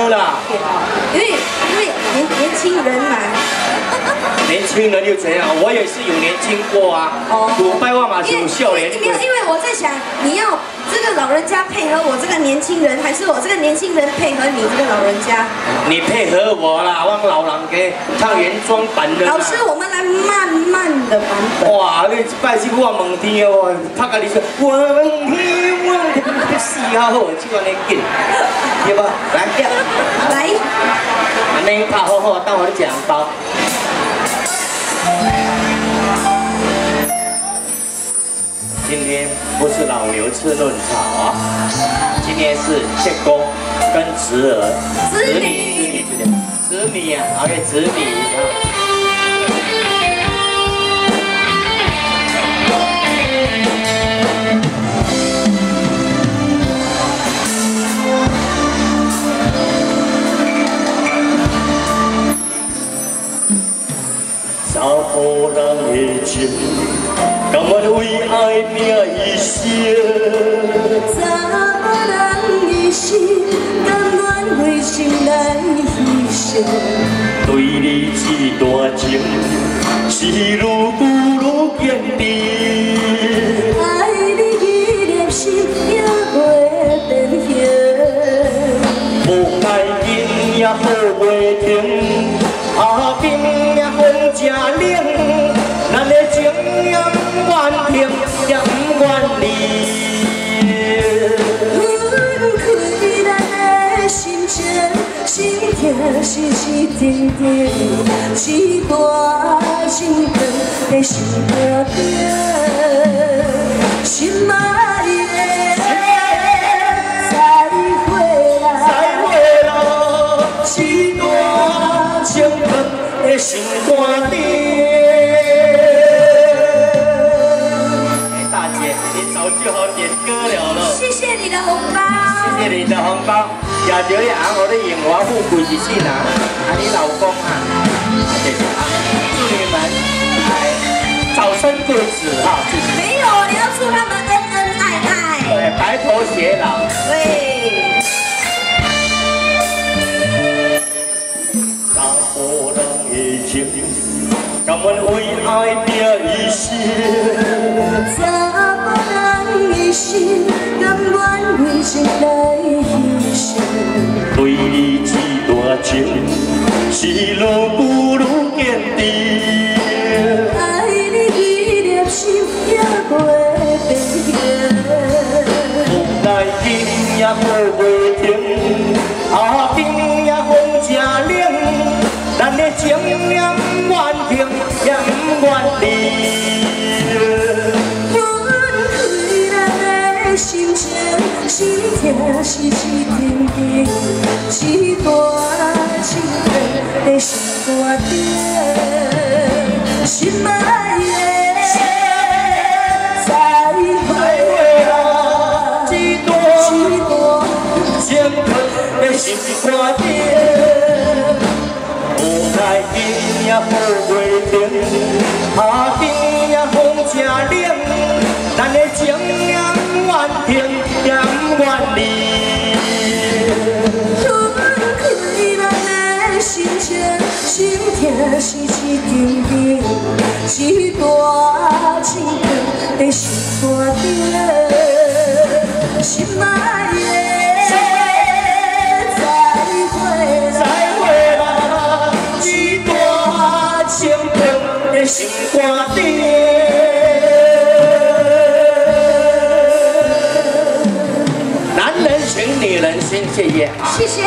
么啦？ 因为年轻人嘛。 年轻人又怎样？我也是有年轻过啊。哦。古拜万马是有少年。 没有，因为我在想，你要这个老人家配合我这个年轻人，还是我这个年轻人配合你这个老人家？ 你配合我啦，我老人家唱原装版的。 老师，我们来慢慢的版本。 哇，你拜师我问天哦，他跟你说我问天，你死啊好，这个你紧，对不？来， 来， 安尼拍好好，等我你吃红包。今天不是老牛吃嫩草啊，今天是结公跟侄儿、子女啊，好嘅子女啊。查甫人的情，甘愿为爱拼一生。 查甫人的心，甘愿为情来牺牲。 对你这段情，是愈久愈坚定。 爱你依念心也袂变形。 无爱紧也好袂停，下边也风正冷，咱的情也不愿停，也不愿离。 分开咱的心情，心痛时时定定，一段情长在心肝顶，心爱的。再会啦，一段情长在心肝顶。 大姐，你早就好点歌了。 谢谢你的红包。 谢谢你的红包，也着你红，我的荣华富贵一世人，啊，你老公啊，谢谢啊，祝你们早生贵子哈，谢谢。 没有，你要祝他们恩恩爱爱， 对，白头偕老。 对。 查甫人的情，甘愿为爱拼一生。 查甫人的心，甘愿为情来牺牲。 对你这段情，是愈久愈坚定。 爱你依念心也袂变形。 无奈紧也好袂停，下边也风正冷，咱的情也不愿停，也不愿离。 分开咱的心情，心痛时时定定，一段情长在心肝顶，心爱的。再会啦，一段情长在心肝顶，无奈紧也好袂停，下边也风正冷，咱的情也不愿停，也不愿离。 分开咱的心情，心痛时时定定，一段情长在心肝顶，心爱的。 再会啦，一段情长在心肝顶。男人情，女人心，谢谢啊！ 谢谢。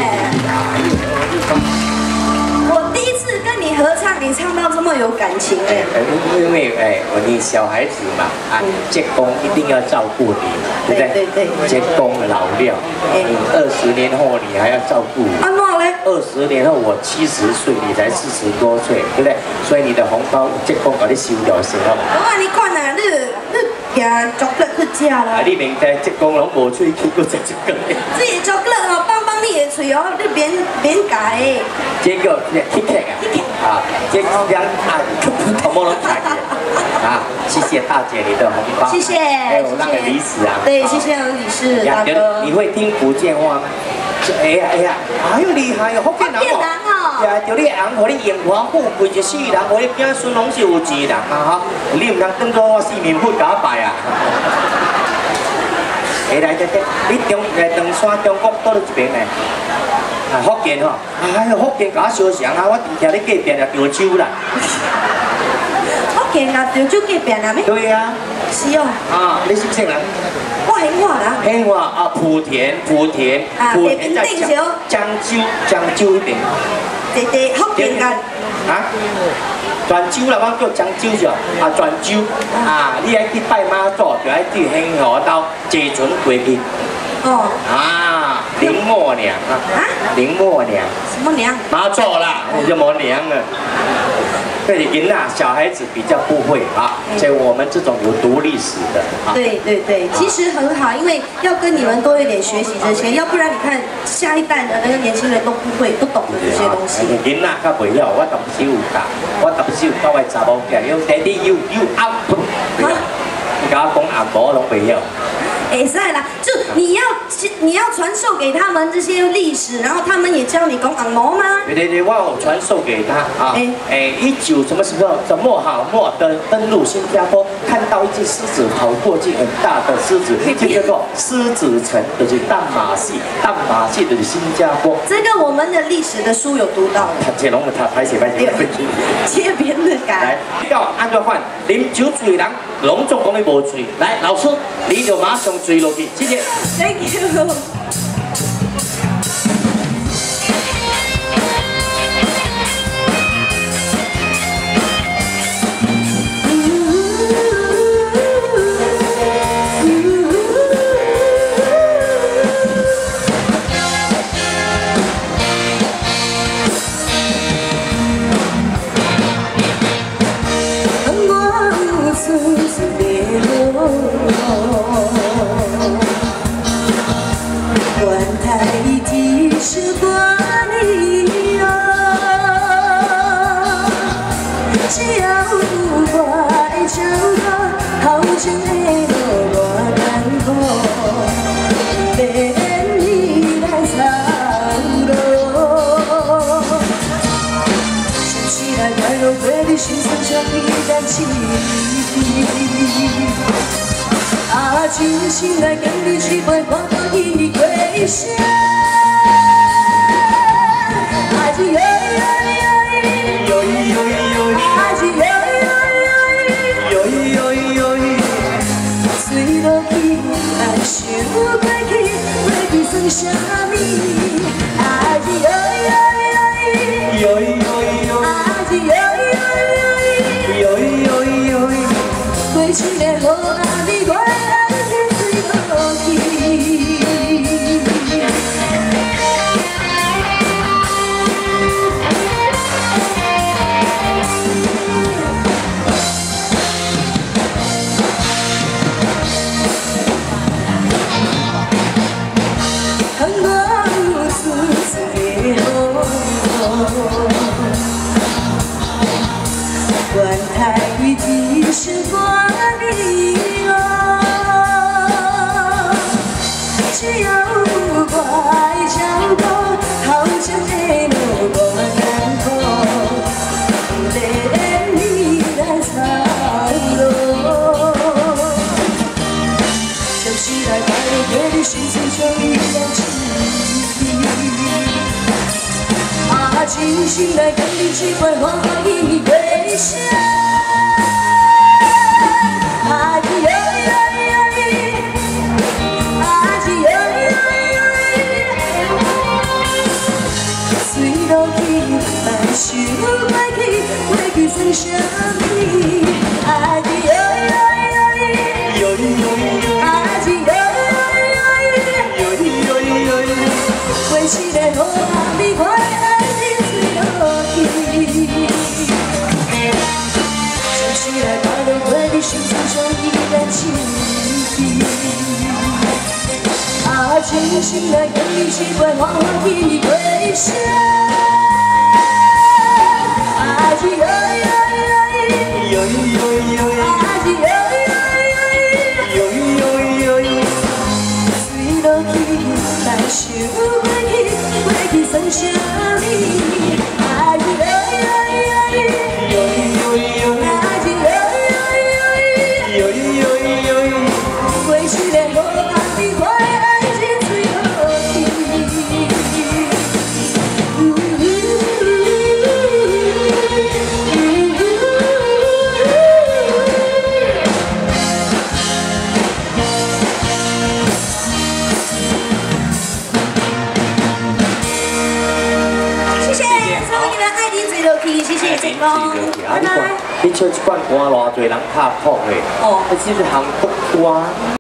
我第一次跟你合唱，你唱到这么有感情哎。 因为你小孩子嘛，啊，结公一定要照顾你嘛，对不对？ 对。 结公老了，你20年后你还要照顾我。 安怎嘞 ？20年后我70岁，你才40多岁，对不对？所以你的红包结公把你收掉先好嘛。 我话你看啊，你行chocolate去食啦。 啊，你明知结公拢无出去，搁食这个。 这个 chocolate 哦，放你你的嘴哦，你免改的。 这个Kit Kat啊，这两头毛拢开啊，谢谢大姐你的红包， 谢谢， 还有那个李史啊， 对，谢谢李史大哥。 你会听福建话吗？哎呀，哎呦厉害哟，福建人哦，呀，就你红，互你荣华富贵一世人，互你子孙拢是有钱人啊哈，你唔通当做我四面佛假拜啊！来，你长山中国倒到一边呢？啊，福建吼，哎呦，福建搞相像啊！我伫你隔壁啊，潮州啦。 福建啊，潮州隔壁啊咩？ 对啊。 是哦。 啊，你是啥人？ 我兴化啦。 兴化啊，莆田在漳州那边。 对，福建人。 啊？泉州啦，我叫漳州就啊，泉州啊，你爱去拜妈祖，就爱去兴化岛坐船过去。哦。啊，林默娘啊。啊？林默娘。 什么娘？ 妈祖啦，你就没娘了。对，人啊，小孩子比较不会啊，所以我们这种有读历史的啊。 对，其实很好，因为要跟你们多一点学习这些，要不然你看下一代的那个年轻人都不懂得这些东西。 人啊，较袂晓，我当时有教，我当时有教我查某囝，有爹哋有阿婆，你甲我讲阿婆拢袂晓。 哎，是啦，就你要传授给他们这些历史，然后他们也教你讲按摩吗？ 对，我有传授给他啊。19什么时候莫登陆新加坡，看到一只狮子跑过去，很大的狮子，就叫做狮子城，就是淡马锡就是新加坡。 这个我们的历史的书有读到。 这拢他拍写。 切边的改。 来，要按照换，啉酒醉人拢总讲你无醉。来，老师，你就马上醉落去，谢谢。 Thank you。真心来跟你去陪我到伊过生，爱是哟哟哟，爱是哟哟哟，水落去，爱想过去算啥物？爱是哟哟哟，爱是哟，过去的好啊，你我。真心来跟你去陪我到伊过生，爱是哟哟哟，爱是哟哟哟，水落去，爱想过去算啥物？爱是哟哟哟，爱是哟哟，过去的好啊，你看。心上依然清晰，啊， 真心来跟你一杯欢喜归声。啊是哟哟哟， 哟哟哟， 啊是哟哟哟， 哟哟哟， 水落去，来想过去算啥物？啊是哟哟哟， 哟哟哟， 啊是哟哟哟， 哟哟哟， 过去的无通比我的爱情最好听。谢谢景峰，拜拜。 你唱一款歌，偌侪人拍谱的， 哦， 这是韩国歌。